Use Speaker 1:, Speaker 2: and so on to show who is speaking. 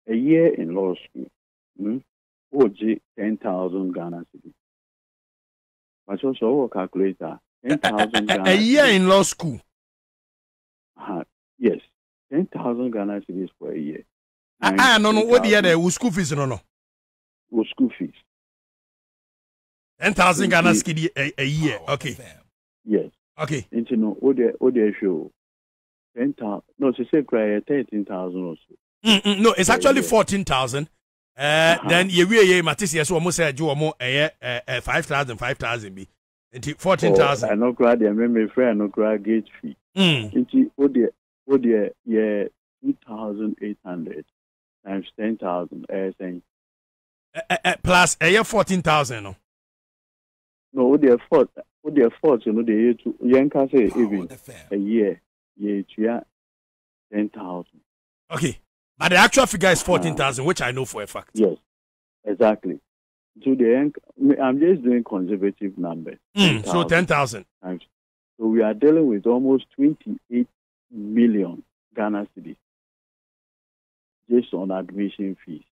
Speaker 1: a year in law school, OG 10,000 Ghana cedis. But also calculator 10,000 Ghana.
Speaker 2: A year in law school.
Speaker 1: Yes, 10,000 Ghana cedis for a year.
Speaker 2: No. What the other school fees? No.
Speaker 1: School fees.
Speaker 2: 10,000 Ghana cedis a year.
Speaker 3: Wow,
Speaker 2: okay.
Speaker 1: Yes.
Speaker 2: Okay.
Speaker 1: Into no, OD show 10,000. No, she said cry 13,000 or so.
Speaker 2: No, it's actually 14,000. Then ye Matisse almost said you more 5,000 be. 14,000.
Speaker 1: I know cry the memory friend no cry gate fee. Into OD yeah 2,800 times 10,000 saying
Speaker 2: plus 14,000 no.
Speaker 1: No, OD 4 you know the year to yanka say even a year 10,000.
Speaker 2: Okay. But the actual figure is 14,000, which I know for a fact.
Speaker 1: Yes, exactly. To the end, I'm just doing conservative numbers.
Speaker 2: So 10,000.
Speaker 1: So we are dealing with almost 28 million Ghana cedis just on admission fees.